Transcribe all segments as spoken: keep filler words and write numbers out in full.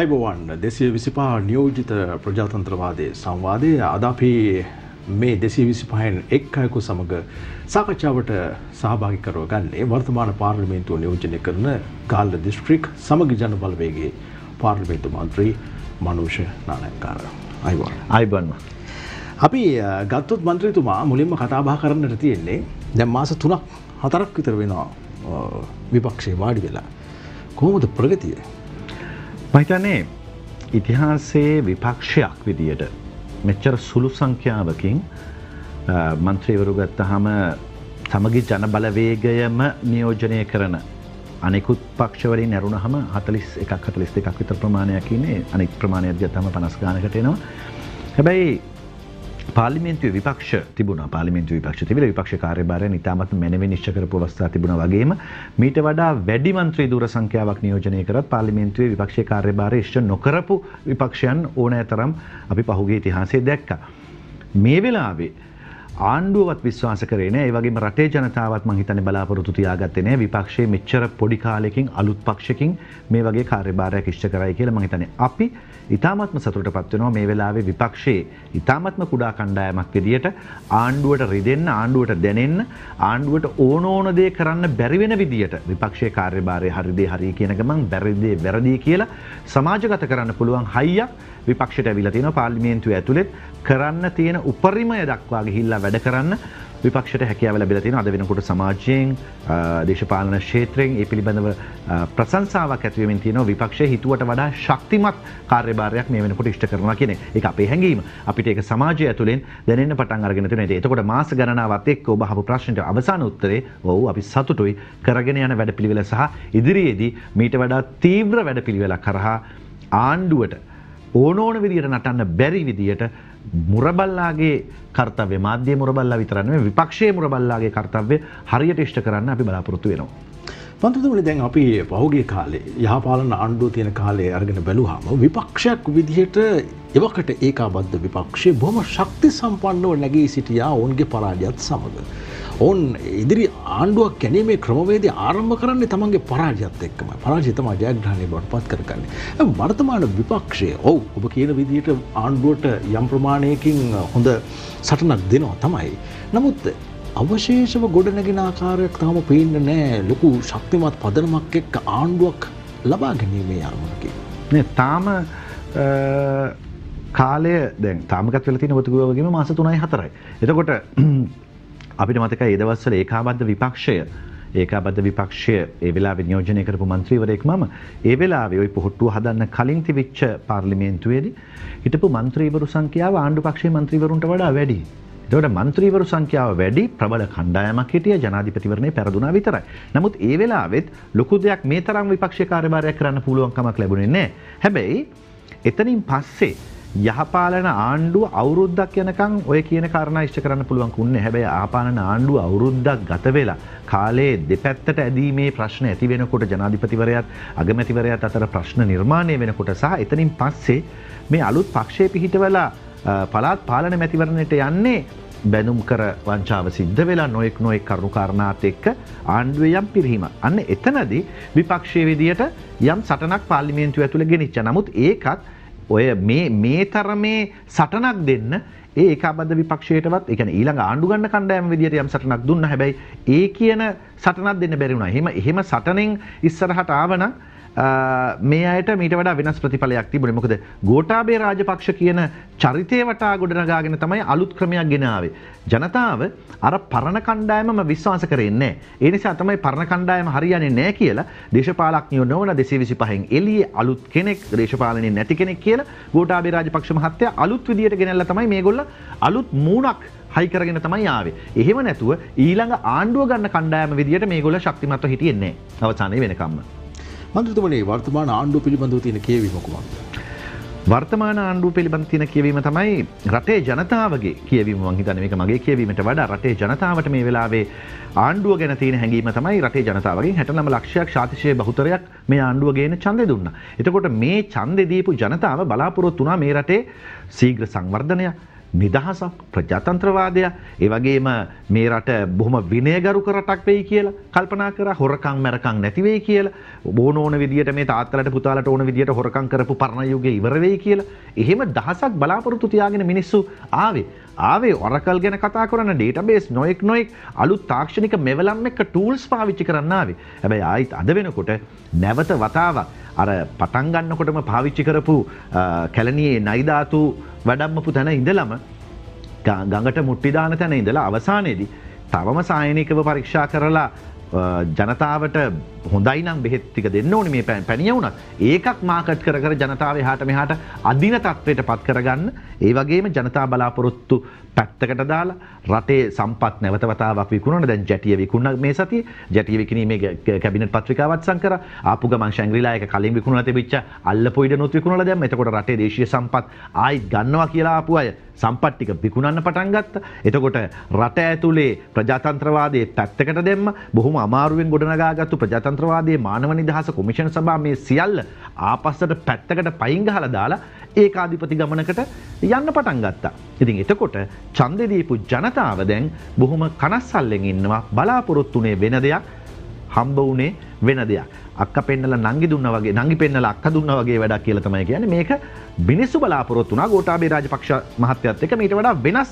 අයිබෝවන් දෙසිය විසිපහ නියෝජිත ප්‍රජාතන්ත්‍රවාදයේ සංවාදයේ අද අපි මේ දෙසිය විසිපහෙන් එක් අයෙකු සමග සාකච්ඡාවට සහභාගී කරව ගන්නේ වර්තමාන පාර්ලිමේන්තුව නියෝජනය කරන ගාල්ල දිස්ත්‍රික් සමගි ජන බලවේගයේ පාර්ලිමේන්තු මන්ත්‍රී මනෝෂ නානායක්කාර. අයිබෝවන්. අයිබෝවන්. අපි ගත්තොත් මන්ත්‍රීතුමා මුලින්ම කතා බහ කරන්නට තියෙන්නේ දැන් මාස තුනක් හතරක් විතර වෙනවා විපක්ෂයේ වාඩි වෙලා. කොහොමද ප්‍රගතිය? මම හිතන්නේ ඉතිහාසයේ විපක්ෂයක් විදියට මෙච්චර සුළු සංඛ්‍යාවකින් මන්ත්‍රීවරු ගත්තාම සමගි ජන බලවේගයම නියෝජනය කරන අනෙකුත් පක්ෂ වලින් ඇරුණාම හතළිස් එකක් හතළිස් දෙකක් විතර ප්‍රමාණයක් ඉන්නේ. අනෙක් ප්‍රමාණයක් ගත්තාම පනස් ගානකට එනවා. හැබැයි පාර්ලිමේන්තුවේ විපක්ෂ තිබුණා. පාර්ලිමේන්තුවේ විපක්ෂ තිබිලා විපක්ෂ කාර්යභාරය ඉතාමත් මැනවින් නිශ්චය කරපු අවස්ථා තිබුණා වගේම මීට වඩා වැඩි මන්ත්‍රී ධුර සංඛ්‍යාවක් නියෝජනය කරත් පාර්ලිමේන්තුවේ විපක්ෂයේ කාර්යභාරය ඉෂ්ට නොකරපු විපක්ෂයන් ඕනෑතරම් අපි පහුගිය ඉතිහාසයේ දැක්කා. මේ වෙලාවේ ආණ්ඩුවවත් විශ්වාස කරේ නැහැ. ඒ වගේම රටේ ජනතාවත් මං හිතන්නේ බලාපොරොත්තු තියාගත්තේ නැහැ. විපක්ෂයේ මෙච්චර පොඩි කාලෙකින් අලුත් පක්ෂකින් මේ වගේ කාර්යභාරයක් ඉෂ්ට කරයි කියලා මං හිතන්නේ. අපි ඉතාමත්ම සතුටටපත් වෙනවා මේ වෙලාවේ විපක්ෂයේ ඉතාමත්ම කුඩා කණ්ඩායමක් විදියට ආණ්ඩුවට රිදෙන්න, ආණ්ඩුවට දැනෙන්න, ආණ්ඩුවට ඕන ඕන දේ කරන්න බැරි වෙන විදියට විපක්ෂයේ කාර්යභාරය හරි දේ හරි කියන ගමන් බැරි දේ වැරදි කියලා සමාජගත කරන්න පුළුවන් හයියක් විපක්ෂයට ඇවිල්ලා තියෙනවා. පාර්ලිමේන්තුව ඇතුළේ කරන්න තියෙන උපරිමය දක්වා ගිහිල්ලා වැඩ කරන්න විපක්ෂයට හැකියාව ලැබිලා තියෙනවා. අද වෙනකොට සමාජයෙන් දේශපාලන ක්ෂේත්‍රයෙන් ඒ පිළිබඳව ප්‍රශංසාවක් ඇති වෙමින් තියෙනවා. විපක්ෂයේ හිතුවට වඩා ශක්තිමත් කාර්යභාරයක් මේ වෙනකොට ඉෂ්ට කරනවා කියන එක අපේ හැඟීම. අපිට ඒක සමාජය ඇතුළෙන් දැනෙන්න පටන් අරගෙන තියෙනවා. එතකොට මාස ගණනාවත් එක්ක ඔබ අහපු ප්‍රශ්නෙට අවසාන උත්තරේ ඔව් අපි සතුටුයි. කරගෙන යන වැඩපිළිවෙල සහ ඉදිරියේදී මීට වඩා තීව්‍ර වැඩපිළිවෙලක් කරහා ආණ්ඩුවට ඕන ඕන විදියට නටන්න බැරි විදියට මුරබල්ලාගේ කර්තව්‍ය මාධ්‍ය මුරබල්ලා විතර නෙවෙයි විපක්ෂයේ මුරබල්ලාගේ කර්තව්‍ය හරියට ඉෂ්ට කරන්න අපි බලාපොරොත්තු වෙනවා. මන්ත්‍රීතුමනි දැන් අපි පහුගිය කාලේ යහපාලන ආණ්ඩුව තියෙන කාලේ අරගෙන බැලුවාම විපක්ෂයක් විදිහට එවකට ඒකාබද්ධ විපක්ෂයේ බොහොම ශක්ති සම්පන්නව නැගී සිටියා ඔවුන්ගේ පරාජයත් සමග. ඔවුන් ඉදිරි ආණ්ඩුවක් ගැනීමේ ක්‍රමවේදය ආරම්භ කරන්නේ තමන්ගේ පරාජයත් එක්කමයි. පරාජය තමයි ජයග්‍රහණය බවට පත් කරගන්නේ. වර්තමාන විපක්ෂය ඔව් ඔබ කියන විදිහට ආණ්ඩුවට යම් ප්‍රමාණයකින් හොඳ සටනක් දෙනවා තමයි. නමුත් අවශේෂව ගොඩනැගෙන ආකාරයක් තාම පේන්නේ නැහැ. ලොකු ශක්තිමත් පදනමක් එක්ක ආණ්ඩුවක් ලබා ගැනීමේ අරමුණකින්. නේ තාම කාලය දැන් තාමකත් වෙලා තියෙන ඔබතුමා වගේම මාස තුනයි හතරයි. එතකොට අපිට මතකයි ඒ දවස්වල ඒකාබද්ධ විපක්ෂය ඒකාබද්ධ විපක්ෂය ඒ වෙලාවේ නියෝජනය කරපු මන්ත්‍රීවරයෙක් මම ඒ වෙලාවේ ওই පොහොට්ටුව හදන්න කලින් තිබිච්ච පාර්ලිමේන්තුවේදී හිටපු මන්ත්‍රීවරු සංඛ්‍යාව ආණ්ඩු පක්ෂයේ මන්ත්‍රීවරුන්ට වඩා වැඩි. ඒකට මන්ත්‍රීවරු සංඛ්‍යාව වැඩි ප්‍රබල කණ්ඩායමක් හිටිය ජනාධිපතිවරණේ පෙරදුනා විතරයි. නමුත් ඒ වෙලාවෙත් ලොකු දෙයක් මේ තරම් විපක්ෂීය කාර්යභාරයක් කරන්න පුළුවන් කමක් ලැබුණේ නැහැ. හැබැයි එතනින් පස්සේ යහපාලන ආණ්ඩුව අවුරුද්දක් යනකම් ඔය කියන කාරණා ඉෂ්ට කරන්න පුළුවන් කුන්නේ. හැබැයි ආපාලන ආණ්ඩුව අවුරුද්දක් ගත වෙලා කාලේ දෙපැත්තට ඇදීමේ ප්‍රශ්න ඇති වෙනකොට ජනාධිපතිවරයාත් අගමැතිවරයාත් අතර ප්‍රශ්න නිර්මාණය වෙනකොට සහ එතනින් පස්සේ මේ අලුත් පක්ෂයේ පිහිටවලා පළාත් පාලන මැතිවරණයට යන්නේ බැනුම් කර වංචාව සිද්ධ වෙලා නොඑක් නොඑක් කරුණු කාරණාත් එක්ක ආණ්ඩුවේ යම් පිරිහීමක්. අන්න එතනදී විපක්ෂයේ විදියට යම් සටනක් පාර්ලිමේන්තුව ඇතුළේ ගෙනිච්චා. නමුත් ඒකත් ඔය මේ මේ තරමේ සටනක් දෙන්න ඒ ඒකාබද්ධ විපක්ෂයටවත් ඒ කියන්නේ ඊළඟ ආණ්ඩු ගන්න කණ්ඩායම විදියට යම් සටනක් දුන්නා. හැබැයි ඒ කියන සටනක් දෙන්න බැරි වුණා. එහෙම එහෙම සටනෙන් ඉස්සරහට ආවනම් මේ අයට මීට වඩා වෙනස් ප්‍රතිඵලයක් තිබුණේ. මොකද ගෝඨාභය රාජපක්ෂ කියන චරිතය වටා ගොඩනගාගෙන තමයි අලුත් ක්‍රමයක් ගෙන ආවේ. ජනතාව අර පරණ කණ්ඩායමම විශ්වාස කරේ නැහැ. ඒ නිසා තමයි පරණ කණ්ඩායම හරියන්නේ නැහැ කියලා දේශපාලඥයෝ නොවන දෙසිය විසිපහෙන් එළියේ අලුත් කෙනෙක් දේශපාලනේ නැති කෙනෙක් කියලා ගෝඨාභය රාජපක්ෂ මහත්තයා අලුත් විදියට ගෙනල්ලා තමයි මේගොල්ල අලුත් මූණක් හයි කරගෙන තමයි ආවේ. එහෙම නැතුව ඊළඟ ආණ්ඩුව ගන්න කණ්ඩායම විදියට මේගොල්ල ශක්තිමත්ව හිටියේ නැහැ. අවසානයේ වෙනකම්ම. මන්ත්‍රීතුමනි වර්තමාන ආණ්ඩුව පිළිබඳව තියෙන කියවීම කොහොමද? වර්තමාන ආණ්ඩුව පිළිබඳ තියෙන කියවීම තමයි රටේ ජනතාවගේ කියවීම. මම හිතන්නේ මේක මගේ කියවීමට වඩා රටේ ජනතාවට මේ වෙලාවේ ආණ්ඩුව ගැන තියෙන හැඟීම තමයි රටේ ජනතාවගෙන් හැට නව ලක්ෂයක් ශාතිශය බහුතරයක් මේ ආණ්ඩුව ගේන ඡන්දෙ දුන්නා. එතකොට මේ ඡන්දෙ දීපු ජනතාව බලාපොරොත්තු වුණා මේ රටේ ශීඝ්‍ර සංවර්ධනය, නිදහසක් ප්‍රජාතන්ත්‍රවාදය ඒ වගේම මේ රට බොහොම විනයගරුක රටක් වෙයි කියලා කල්පනා කරා හොරකම් මරකම් නැති වෙයි කියලා ඕන ඕන විදියට මේ තාත්තලට පුතාලට ඕන විදියට හොරකම් කරපු පරණ යුගයේ ඉවර වෙයි කියලා එහෙම දහසක් බලාපොරොත්තු තියාගෙන මිනිස්සු ආවේ ආවේ ඔරකල් ගැන කතා කරන ඩේටාබේස් නොයෙක් නොයෙක් අලුත් තාක්ෂණික මෙවලම් එක ටූල්ස් පාවිච්චි කරන්න ආවේ හැබැයි ආයිත් අද වෙනකොට නැවත වතාවක් අර පටන් ගන්නකොටම පාවිච්චි කරපු කැලණියේ නයිදාතු වැඩම්මපු තැන ඉඳලම ගඟට මුට්ටි දාන තැන ඉඳලා අවසානයේදී තවම සායනිකව පරීක්ෂා කරලා ජනතාවට හොඳයි නම් බෙහෙත් ටික දෙන්න ඕනේ මේ පැණිය වුණත් ඒකක් මාකට් කර කර ජනතාව එහාට මෙහාට අදින තත්ත්වයට පත් කරගන්න ඒ වගේම ජනතා බලාපොරොත්තු පැත්තකට දාලා රටේ සම්පත් නැවත වතාවක් විකුණන දැන් ජැටිය විකුණන මේ සතියේ ජැටිය විකිණීමේ කැබිනට් පත්‍රිකාවත් සංකර ආපු ගමන් ශැංග්‍රීලා එක කලින් විකුණලා තිබිච්ච අල්ලපු ඉඩනුත් විකුණලා දැම්ම එතකොට රටේ දේශීය සම්පත් ආයිත් ගන්නවා කියලා ආපු අය සම්පත් ටික විකුණන්න පටන් ගත්තා එතකොට රට ඇතුලේ ප්‍රජාතන්ත්‍රවාදයේ පැත්තකට දැම්ම බොහොම අමාරුවෙන් ගොඩනගාගත්තු ප්‍රජාතන්ත්‍රවාදයේ මානව නිදහස කොමිෂන් සභාව මේ සියල්ල ආපස්සට පැත්තකට පයින් ගහලා දාලා ඒකාධිපති ගමනකට යන්න පටන් ගත්තා. ඉතින් එතකොට ඡන්දෙ දීපු ජනතාව දැන් බොහොම කනස්සල්ලෙන් ඉන්නවා බලාපොරොත්තුනේ වෙන දෙයක් හම්බ වුණේ වෙන දෙයක්. අක්කා පෙන්නලා නංගි දුන්නා වගේ නංගි පෙන්නලා අක්කා දුන්නා වගේ වැඩක් කියලා තමයි කියන්නේ. මේක මිනිස්සු බලාපොරොත්තු වුණා ගෝඨාභය රාජපක්ෂ මහත්තයත් එක්ක මීට වඩා වෙනස්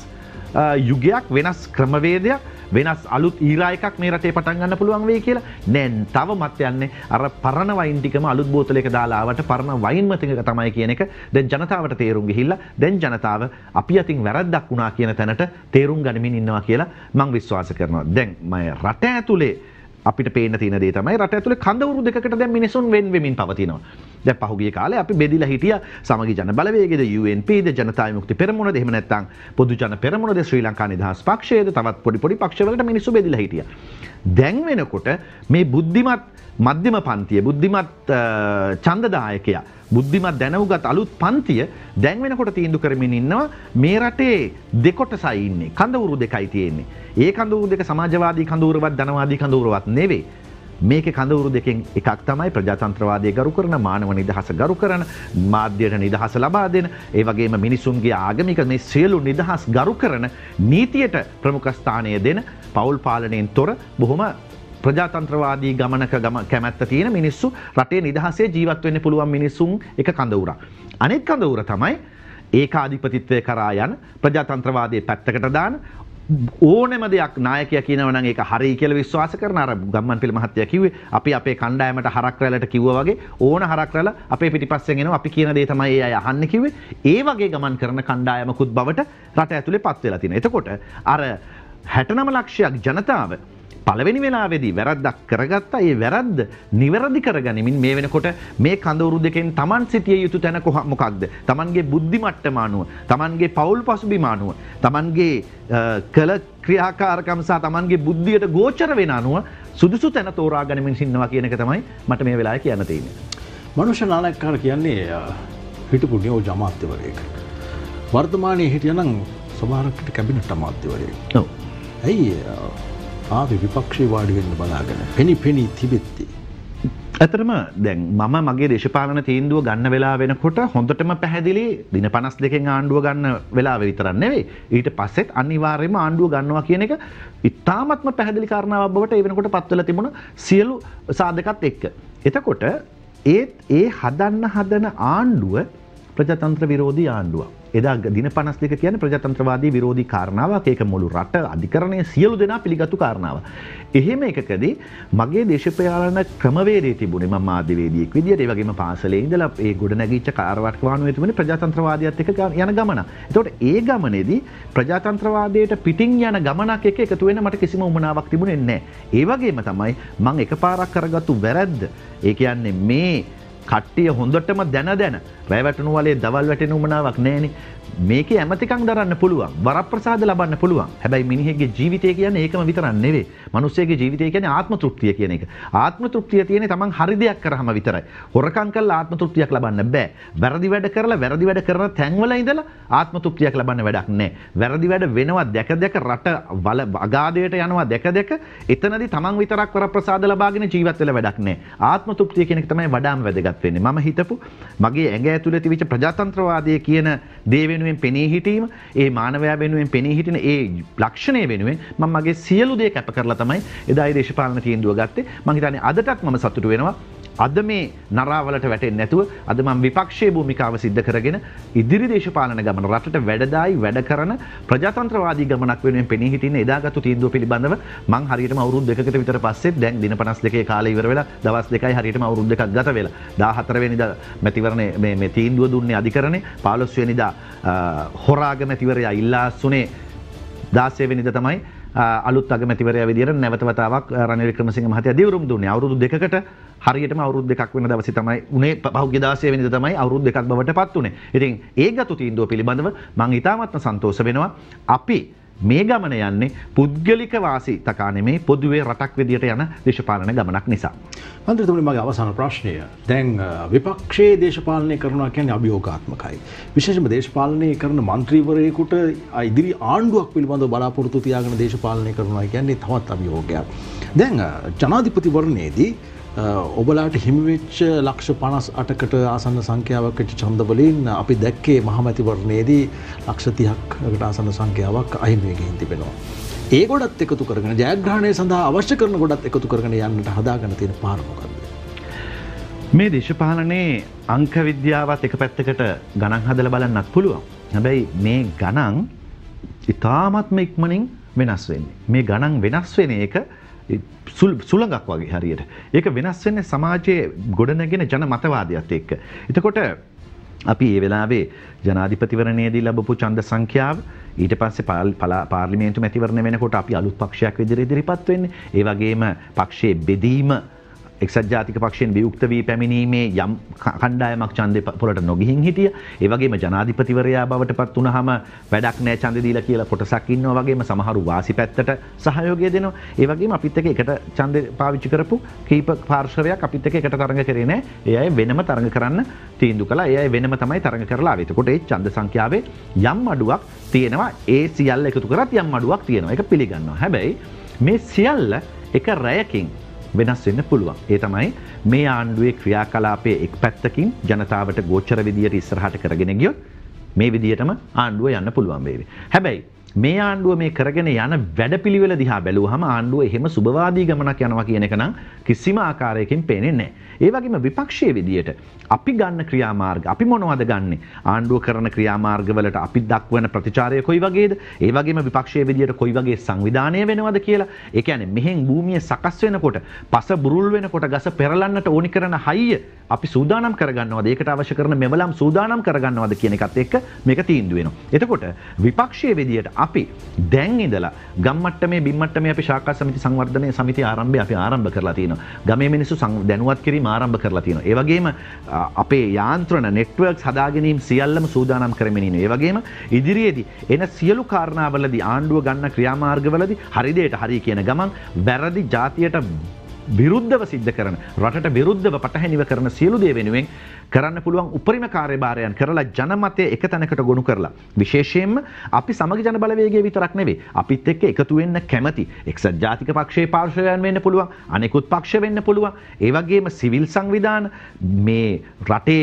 යුගයක් වෙනස් ක්‍රමවේදයක් වෙනස් අලුත් ඊරා එකක් මේ රටේ පටන් ගන්න පුළුවන් වෙයි කියලා නෑ තවමත් යන්නේ අර පරණ වයින් ටිකම අලුත් බෝතලයක දාලා ආවට පරණ වයින්ම ටික තමයි කියන එක දැන් ජනතාවට තේරුම් ගිහිල්ලා දැන් ජනතාව අපි අතින් වැරද්දක් වුණා කියන තැනට තේරුම් ගනිමින් ඉන්නවා කියලා මම විශ්වාස කරනවා දැන් මම රට ඇතුලේ අපිට පේන්න තියෙන දේ තමයි රට ඇතුලේ කඳවුරු දෙකකට දැන් මිනිසුන් වෙන් වෙමින් පවතිනවා. දැන් පහුගිය කාලේ අපි බෙදිලා හිටියා සමගි ජන බලවේගයේද යූ එන් පී ද ජනතා විමුක්ති පෙරමුණද එහෙම නැත්නම් පොදු ජන පෙරමුණද ශ්‍රී ලංකා නිදහස් පක්ෂයේද තවත් පොඩි පොඩි පක්ෂවලට මිනිස්සු බෙදිලා හිටියා. දැන් වෙනකොට මේ බුද්ධිමත් මධ්‍යම පන්තිය බුද්ධිමත් ඡන්දදායකයා බුද්ධිමත් දැනුගත් අලුත් පන්තිය දැන් වෙනකොට තීන්දුව කරමින් ඉන්නවා මේ රටේ දෙකොටසයි ඉන්නේ කඳවුරු දෙකයි තියෙන්නේ. ඒ කඳවුරු දෙක සමාජවාදී කඳවුරවත් ධනවාදී කඳවුරවත් නෙවෙයි. මේකේ කඳවුරු දෙකෙන් එකක් තමයි ප්‍රජාතන්ත්‍රවාදය ගරු කරන මානව නිදහස ගරු කරන මාධ්‍යයට නිදහස ලබා දෙන ඒ වගේම මිනිසුන්ගේ ආගමික මේ සියලු නිදහස් ගරු කරන නීතියට ප්‍රමුඛ ස්ථානය දෙන පෞල් පාලනයෙන් තොර බොහොම ප්‍රජාතන්ත්‍රවාදී ගමනක ගම කැමැත්ත තියෙන මිනිස්සු රටේ නිදහසේ ජීවත් වෙන්න පුළුවන් මිනිසුන් එක කඳවුරක්. අනෙක් කඳවුර තමයි ඒකාධිපතිත්වය කරා යන ප්‍රජාතන්ත්‍රවාදයේ පැත්තකට දාන ඕනෙම දෙයක් නායකයා කියනවා නම් ඒක හරියි කියලා විශ්වාස කරන අර ගම්මන්පිල මහත්තයා කිව්වේ අපි අපේ කණ්ඩායමට හරක් රැළට කිව්වා වගේ ඕන හරක් රැළ අපේ පිටිපස්සෙන් එනවා අපි කියන දේ තමයි ඒ අය අහන්නේ කිව්වේ ඒ වගේ ගමන් කරන කණ්ඩායමකුත් බවට රට ඇතුලේ පත් වෙලා තියෙනවා. එතකොට අර හැටනම ලක්ෂයක් ජනතාව පළවෙනි වෙලාවේදී වැරද්දක් කරගත්තා. ඒ වැරද්ද නිවැරදි කරගනිමින් මේ වෙනකොට මේ කඳවුරු දෙකෙන් Taman සිටිය යුතු තැන මොකක්ද? Tamanගේ බුද්ධි මට්ටම අනුව, Tamanගේ පෞල් පසුබිම අනුව, Tamanගේ කල ක්‍රියාකාරකම් සහ Tamanගේ බුද්ධියට ගෝචර වෙන අනුව සුදුසු තැන තෝරා ගනිමින් ඉන්නවා කියන එක තමයි මට මේ වෙලාවේ කියන්න තියෙන්නේ. මනුෂ්‍ය නායකකාර කියන්නේ හිටපු නියෝජ්‍ය අමාත්‍යවරයෙක්. වර්තමානයේ හිටියනම් සමහරකට කැබිනට් අමාත්‍යවරයෙක්. ඔව්. ඇයි ආවේ විපක්ෂේ වාඩි වෙන්න බලාගෙන පෙනි පෙනි තිබෙtti. ඇත්තටම දැන් මම මගේ දේශපාලන තීන්දුව ගන්න වෙලාව වෙනකොට හොඳටම පැහැදිලි දින පනස් දෙකෙන් ආණ්ඩුව ගන්න වෙලාව විතරක් නෙවෙයි ඊට පස්සෙත් අනිවාර්යයෙන්ම ආණ්ඩුව ගන්නවා කියන එක ඉතාමත්ම පැහැදිලි කාරණාවක් බවට ඒ වෙනකොට පත් වෙලා තිබුණ සියලු සාධකත් එක්ක. එතකොට ඒත් ඒ හදන්න හදන ආණ්ඩුව ප්‍රජාතන්ත්‍ර විරෝධී ආණ්ඩුවක්. එදා දින පනස් දෙක කියන්නේ ප්‍රජාතන්ත්‍රවාදී විරෝධී කාරණාවක්. ඒක මුළු රට අධිකරණයේ සියලු දෙනා පිළිගත්තු කාරණාවක්. එහෙම එකකදී මගේ දේශපාලන ක්‍රමවේදයේ තිබුණේ මම මාධ්‍යවේදියෙක් විදියට ඒ වගේම පාසලේ ඉඳලා ඒ ගොඩ නැගිච්ච කාර්යවත් වානුවේ තිබුණේ ප්‍රජාතන්ත්‍රවාදයත් එක්ක යන ගමන. ඒතකොට ඒ ගමනේදී ප්‍රජාතන්ත්‍රවාදයට පිටින් යන ගමනක් එක්ක එකතු වෙන්න මට කිසිම උමනාවක් තිබුණේ නැහැ. ඒ වගේම තමයි මම එකපාරක් කරගත්තු වැරද්ද. ඒ කියන්නේ මේ කට්ටිය හොඳටම දැන දැන රැ වැටුණු වලේ දවල් වැටෙන උමනාවක් නැහැනේ. මේකේ ඇමතිකම් දරන්න පුළුවන්. වරප්‍රසාද ලබන්න පුළුවන්. හැබැයි මිනිහෙක්ගේ ජීවිතය කියන්නේ ඒකම විතරක් නෙවෙයි. මිනිස්සෙගේ ජීවිතය කියන්නේ ආත්ම තෘප්තිය කියන එක. ආත්ම තෘප්තිය තියෙන්නේ තමන් හරි දෙයක් කරාම විතරයි. හොරකම් කරලා ආත්ම තෘප්තියක් ලබන්න බෑ. වැරදි වැඩ කරලා වැරදි වැඩ කරන තැන්වල ඉඳලා ආත්ම තෘප්තියක් ලබන්න වැඩක් නැහැ. වැරදි වැඩ වෙනවා දැක දැක රට වල අගාධයට යනවා දැක දැක එතනදී තමන් විතරක් වරප්‍රසාද ලබාගෙන ජීවත් වෙලා වැඩක් නැහැ. ආත්ම තෘප්තිය කියන එක තමයි වඩාම වැදගත්. වෙන්නේ. මම හිතපු මගේ ඇඟ ඇතුලේ තිබිච්ච ප්‍රජාතන්ත්‍රවාදය කියන දේ වෙනුවෙන් පෙනී හිටීම, ඒ මානවයා වෙනුවෙන් පෙනී හිටින ඒ ලක්ෂණය වෙනුවෙන් මම මගේ සියලු දේ කැප කරලා තමයි එදා ඒ දේශපාලන තීන්දුව ගත්තේ. මම හිතන්නේ අදටත් මම සතුටු වෙනවා. අද මේ නරාවලට වැටෙන්නේ නැතුව අද මම විපක්ෂයේ භූමිකාව සිද්ධ කරගෙන ඉදිරි දේශපාලන ගමන රටට වැඩදායි වැඩ කරන ප්‍රජාතන්ත්‍රවාදී ගමනක් වෙනුවෙන් පෙනී හිටින්න එදාගත්තු තීන්දුව පිළිබඳව මං හරියටම අවුරුදු දෙකකට විතර පස්සේ දැන් දින පනස් දෙකේ කාලය ඉවර වෙලා දවස් දෙකයි හරියටම අවුරුදු දෙකක් ගත වෙලා දාහතර වෙනිදා මැතිවරණේ මේ මේ තීන්දුව දුන්නේ අධිකරණේ පහළොස් වෙනිදා හොරාග මැතිවරයා ඉල්ලා අස්සුනේ දාසය වෙනිදා තමයි අලුත් අගමැතිවරයා විදියට නැවත වතාවක් රනිල් වික්‍රමසිංහ මහත්තයා දිවුරුම් දුන්නේ. අවුරුදු දෙකකට හරියටම අවුරුදු දෙකක් වෙන දවසේ තමයි උනේ පහුගිය දාසය වෙනිදා තමයි අවුරුදු දෙකක් බවට පත් උනේ. ඉතින් ඒ ගතු තීන්දුව පිළිබඳව මම ඉතාමත්ම සන්තෝෂ වෙනවා. අපි මේ ගමන යන්නේ පුද්ගලික වාසි තකා නෙමේ පොදුවේ රටක් විදියට යන දේශපාලන ගමනක් නිසා. මන්ත්‍රීතුමනි මගේ අවසාන ප්‍රශ්නය. දැන් විපක්ෂයේ දේශපාලනය කරනවා කියන්නේ අභියෝගාත්මකයි. විශේෂයෙන්ම දේශපාලනය කරන මන්ත්‍රීවරයෙකුට ඉදිරි ආණ්ඩුවක් පිළිබඳව බලාපොරොත්තු තියාගෙන දේශපාලනය කරනවා කියන්නේ තවත් අභියෝගයක්. දැන් ජනාධිපතිවරණයේදී ඔබලාට හිමිවෙච්ච ලක්ෂ පනස් අටකට ආසන්න සංඛ්‍යාවක් වෙච්ච ඡන්දවලින් අපි දැක්කේ මහමැතිවරණයේදී ලක්ෂ තිහකට ආසන්න සංඛ්‍යාවක් අහිමි වෙමින් තිබෙනවා. ඒ ගොඩත් එකතු කරගෙන ජයග්‍රහණය සඳහා අවශ්‍ය කරන ගොඩත් එකතු කරගෙන යන්නට හදාගෙන තියෙන පාර මොකක්ද? මේ දේශපාලනයේ අංක විද්‍යාවත් එක පැත්තකට ගණන් හදලා බලන්නත් පුළුවන්. හැබැයි මේ ගණන් ඉතාමත්ම ඉක්මනින් වෙනස් වෙන්නේ. මේ ගණන් වෙනස් වෙන එක සුළඟක් වගේ හරියට. ඒක වෙනස් වෙන්නේ සමාජයේ ගොඩනැගෙන ජන මතවාදයත් එක්ක. එතකොට අපි මේ වෙලාවේ ජනාධිපතිවරණයේදී ලැබපු ඡන්ද සංඛ්‍යාව ඊට පස්සේ පාර්ලිමේන්තු මැතිවරණ වෙනකොට අපි අලුත් පක්ෂයක් විදිහට ඉදිරිපත් වෙන්නේ. ඒ වගේම පක්ෂයේ බෙදීම එක්සත් ජාතික පක්ෂයෙන් වියුක්ත වී පැමිණීමේ යම් කණ්ඩායමක් ඡන්දේ පොළට නොගිහින් හිටිය. ඒ වගේම ජනාධිපතිවරයා බවට පත් වුණාම වැඩක් නැහැ ඡන්දේ දීලා කියලා කොටසක් ඉන්නවා. වගේම සමහරු වාසි පැත්තට සහයෝගය දෙනවා. ඒ වගේම අපිත් එක්ක එකට ඡන්දේ පාවිච්චි කරපු කීප පාර්ශවයක් අපිත් එක්ක එකට තරඟ කරේ නැහැ. ඒ අය වෙනම තරඟ කරන්න තීන්දුව කළා. ඒ අය වෙනම තමයි තරඟ කරලා ආවේ. එතකොට ඒ ඡන්ද සංඛ්‍යාවේ යම් අඩුවක් තියෙනවා. ඒ සියල්ල එකතු කරත් යම් අඩුවක් තියෙනවා. ඒක පිළිගන්නවා. හැබැයි මේ සියල්ල එක රැයකින් වෙනස් වෙන්න පුළුවන්. ඒ තමයි මේ ආණ්ඩුවේ ක්‍රියාකලාපයේ එක් පැත්තකින් ජනතාවට ගෝචර විදියට ඉස්සරහට කරගෙන ගියොත් මේ විදියටම ආණ්ඩුව යන්න පුළුවන් වේවි. හැබැයි මේ ආණ්ඩුව මේ කරගෙන යන වැඩපිළිවෙල දිහා බැලුවහම ආණ්ඩුව එහෙම සුබවාදී ගමනක් යනවා කියන එක නම් කිසිම ආකාරයකින් පේන්නේ නැහැ. ඒ වගේම විපක්ෂයේ විදියට අපි ගන්න ක්‍රියාමාර්ග අපි මොනවද ගන්නෙ? ආණ්ඩුව කරන ක්‍රියාමාර්ගවලට අපි දක්වන ප්‍රතිචාරය කොයි වගේද? ඒ වගේම විපක්ෂයේ විදියට කොයි වගේ සංවිධානය වෙනවද කියලා. ඒ කියන්නේ මෙහෙන් භූමිය සකස් වෙනකොට, පස බුරුල් වෙනකොට ගස පෙරලන්නට ඕනි කරන හයිය අපි සූදානම් කරගන්නවද? ඒකට අවශ්‍ය කරන මෙවලම් සූදානම් කරගන්නවද කියන එකත් එක්ක මේක තීන්දුව වෙනවා. එතකොට විපක්ෂයේ විදියට අපි දැන් ඉඳලා ගම්මට්ටමේ බිම්මට්ටමේ අපි ශාඛා සමිති සංවර්ධනයේ සමිති ආරම්භය අපි ආරම්භ කරලා තියෙනවා. ගමේ මිනිස්සු දැනුවත් කිරීම ආරම්භ කරලා තියෙනවා. ඒ වගේම අපේ යාන්ත්‍රණ නෙට්වර්ක්ස් හදා ගැනීම සියල්ලම සූදානම් කරමින් ඉන්නේ. ඒ වගේම ඉදිරියේදී එන සියලු කාරණාවලදී ආණ්ඩුව ගන්න ක්‍රියාමාර්ගවලදී හරි දෙයට හරි කියන ගමන් වැරදි જાතියට විරුද්ධව සිද්ධ කරන රටට විරුද්ධව පටහැනිව කරන සියලු දේ වෙනුවෙන් කරන්න පුළුවන් උපරිම කාර්යභාරයන් කරලා ජනමතය එක තැනකට ගොනු කරලා විශේෂයෙන්ම අපි සමගි ජන බලවේගය විතරක් නෙවෙයි අපිත් එක්ක එකතු වෙන්න කැමති එක්සත් ජාතික පක්ෂයේ පාර්ශවයන් වෙන්න පුළුවන් අනෙකුත් පක්ෂ වෙන්න පුළුවන් ඒ වගේම සිවිල් සංවිධාන මේ රටේ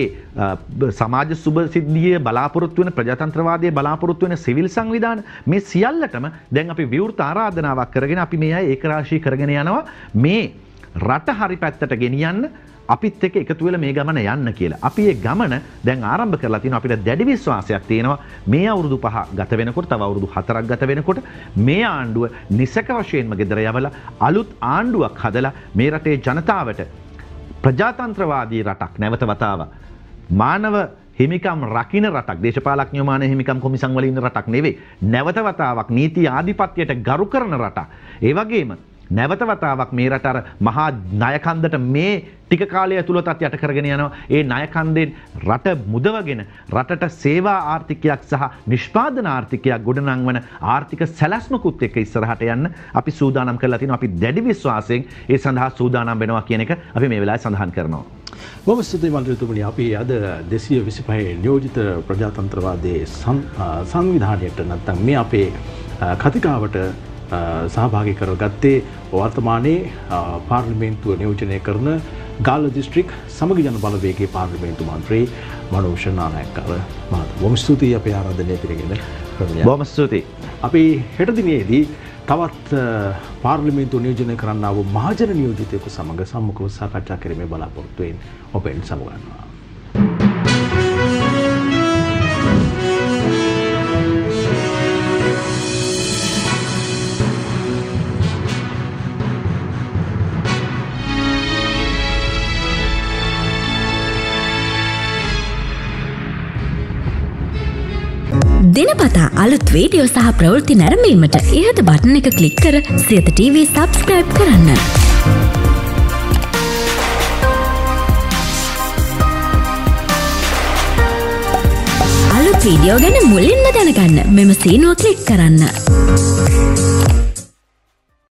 සමාජ සුබ සිද්ධිය බලාපොරොත්තු වෙන ප්‍රජාතන්ත්‍රවාදයේ බලාපොරොත්තු වෙන සිවිල් සංවිධාන මේ සියල්ලටම දැන් අපි විවෘත ආරාධනාවක් කරගෙන අපි මේ අය ඒකරාශී කරගෙන යනවා මේ රට හරි පැත්තට ගෙනියන්න අපිත් එක්ක එකතු වෙලා මේ ගමන යන්න කියලා. අපි මේ ගමන දැන් ආරම්භ කරලා තිනවා. අපිට දැඩි විශ්වාසයක් තියෙනවා මේ අවුරුදු පහ ගත වෙනකොට තව අවුරුදු හතරක් ගත වෙනකොට මේ ආණ්ඩුව නිසක වශයෙන්ම ගෙදර යවලා අලුත් ආණ්ඩුවක් හදලා මේ රටේ ජනතාවට ප්‍රජාතන්ත්‍රවාදී රටක් නැවත වතාවක් මානව හිමිකම් රකින්න රටක් දේශපාලඥයෝ මානව හිමිකම් කොමිසම් වල ඉන්න රටක් නෙවෙයි නැවත වතාවක් නීති ආධිපත්‍යයට ගරු කරන රටක්. ඒ වගේම නැවත වතාවක් මේ රට අර මහා ණයකන්දට මේ ටික කාලය ඇතුළතත් යට කරගෙන යනවා. ඒ ණයකන්දෙන් රට මුදවගෙන රටට සේවා ආර්ථිකයක් සහ නිෂ්පාදන ආර්ථිකයක් ගොඩනංවන ආර්ථික සැලැස්මකුත් එක්ක ඉස්සරහට යන්න අපි සූදානම් කරලා තිනවා. අපි දැඩි විශ්වාසයෙන් ඒ සඳහා සූදානම් වෙනවා කියන එක අපි මේ වෙලාවේ සඳහන් කරනවා. බොහොම ස්තුතියි මන්ත්‍රීතුමනි. අපි අද දෙසිය විසිපහ නියෝජිත ප්‍රජාතන්ත්‍රවාදයේ සංවිධානයට නැත්නම් මේ අපේ කතිකාවට සහභාගී කරගත්තේ වර්තමානයේ පාර්ලිමේන්තුව නියෝජනය කරන ගාල්ල දිස්ත්‍රික් සමගි ජන බලවේගයේ පාර්ලිමේන්තු මන්ත්‍රී මනෝජ් නානායක්කර මහතා. බොහොම ස්තුතියි අපේ ආරාධනය පිළිගෙන. බොහොම ස්තුතියි. අපි හෙට දිනේදී තවත් පාර්ලිමේන්තු නියෝජනය කරන්නා වූ මහජන නියෝජිතයෙකු සමග සම්මුඛව සාකච්ඡා කිරීමේ බලාපොරොත්තු වෙන ඔබෙන් සමුගන්නවා. දිනපතා අලුත් වීඩියෝ සහ ප්‍රවෘත්ති නැරඹීමට ඉහත බටන් එක ක්ලික් කර සියත ටීවී සබ්ස්ක්‍රයිබ් කරන්න. අලුත් වීඩියෝ ගැන මුලින්ම දැනගන්න මෙම සීනුව ක්ලික් කරන්න.